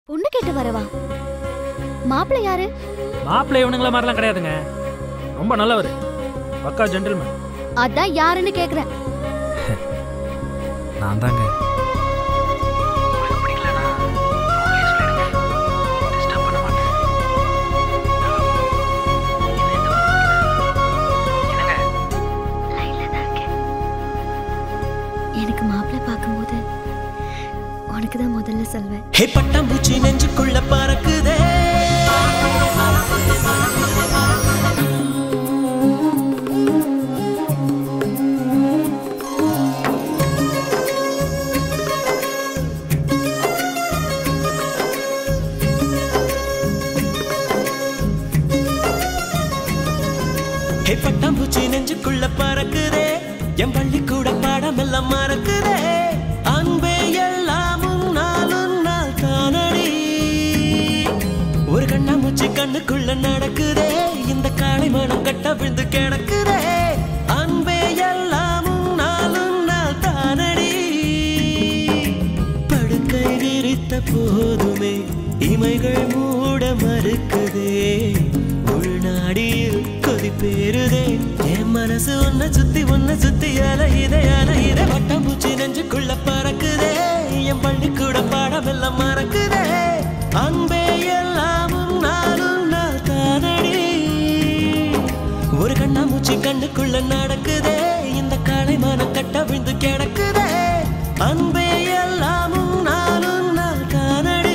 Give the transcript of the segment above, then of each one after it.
பொண்ணு கேட்டு வரவா? மாப்பிள்ளை யாரு? மாப்பிள்ளை இவனுங்கள மாதிரிலாம் கிடையாதுங்க. ரொம்ப நல்லவர், பக்கா ஜென்டில்மேன். அதான் யாருன்னு கேக்குறேன். நான் தாங்க. எனக்கு மாப்பிள்ளை பார்க்கும்போது உனக்கு தான் முதல்ல சொல்வேன். ஹே பட்டாம்பூச்சி நெஞ்சுக்குள்ள பறக்குதே, ஹே பட்டாம்பூச்சி நெஞ்சுக்குள்ள பறக்குதே, என் பள்ளிக்கூட பாடம் எல்லாம் மறக்குதே, அன்பே எல்லாமும் நாளும் நாள் தானடி, ஒரு கண்ணாமூச்சி கண்ணுக்குள்ள நடக்குதே, இந்த காளை மனம் கட்ட விழுந்து கிடக்குதே, அன்பே எல்லாமும் நாளும் நாள் தானடி, படுக்கை விரித்த போதுமே இமைகள் மூட மறுக்குதே, உள்நாடியில் கொதி பேருதே, என் மனசு ஒன்ன சுத்தி அலையுதே அலையுதே, பட்டாம்பூச்சி நெஞ்சுக்குள்ள பறக்குதே, என் பள்ளிக்கூட பாடம் எல்லாம் மறக்குதே, அன்பே எல்லாமும் நாளும் நாள் தானடி, ஒரு கண்ணாமூச்சி கண்ணுக்குள்ள நடக்குதே, இந்த காளை மனம் கட்ட விழுந்து கிடக்குதே, அன்பே எல்லாமும் நாளும் நாள் தானடி.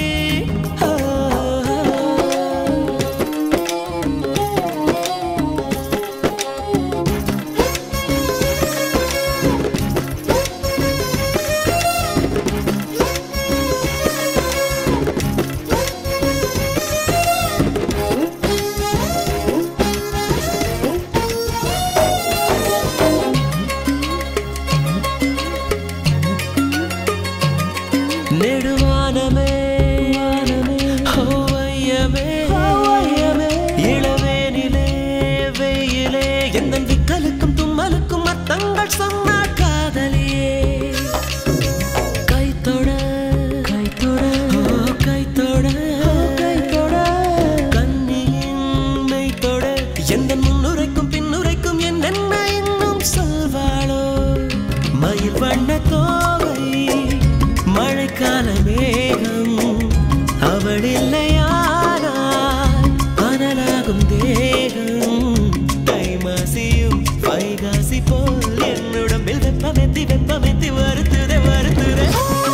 நெடுவானமே ஹோவையமே இளவேனிலே வெயிலே எந்த விக்கலுக்கும் தும்மலுக்கும் அர்த்தங்கள் சொன்னார் காதலியே, கைத்தொட கைத்தொட கைத்தொட கைத்தொட கண்ணியின் மெய்த்தொட எந்த முன்னுரைக்கும் பின்னுரைக்கும் என்னென்ன இன்னும் சொல்வாளோ, மயில் வண்ண தோவை மழைக்கால மேகம் அவள் இல்லையானால் அனலாகும் தேகம், தைமாசியும் வைகாசி போல் என்னுடம்பில் வெப்பமெத்தி வருத்துதே வருத்துதே,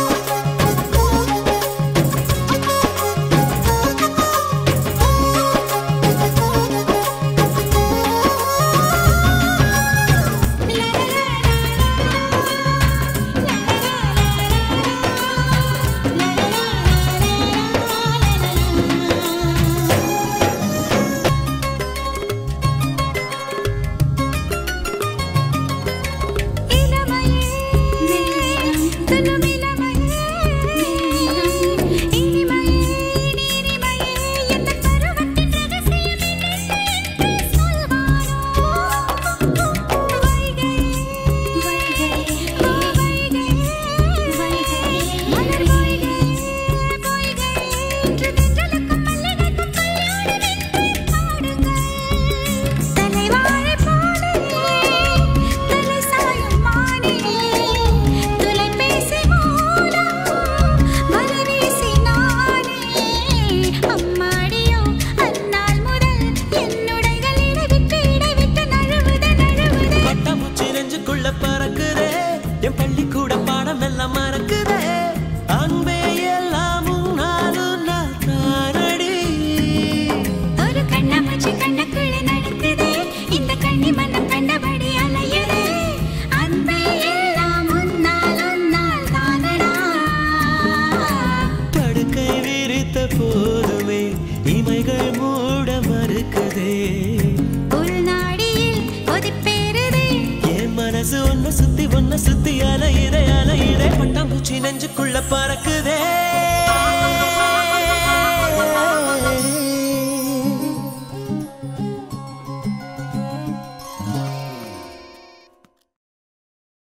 போதுமே இமைகள் மூட மறுக்குதே, உள்நாடியில் கொதிப்பேறுதே, என் மனசு ஒன்ன சுத்தி அலையுதே அலையுதே, பட்டாம்பூச்சி நெஞ்சுக்குள்ள பறக்குதே.